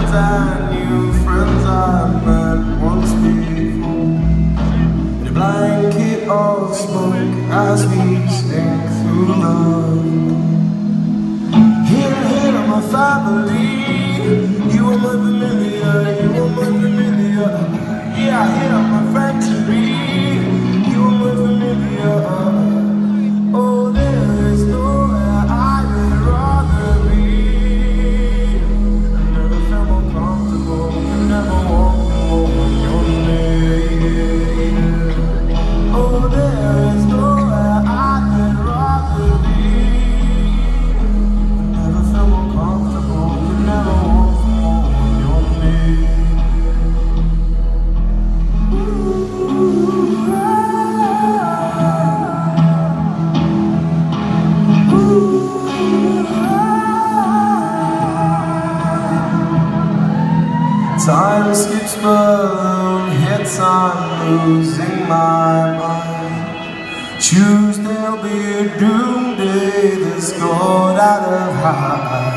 friends I knew, friends I met once before. In a blanket of smoke as we sink through love. Here, my family. You are my familiar, you are my familiar. Yeah, here, my factory. You are my familiar. Oh, there is nowhere I would rather be. I never felt more comfortable, can never walk more your name. Oh, there is nowhere I would rather be. I never felt more comfortable, can never walk more your name. Time skips balloon hits, I'm losing my mind. Tuesday'll be a doom day that's gone out of high.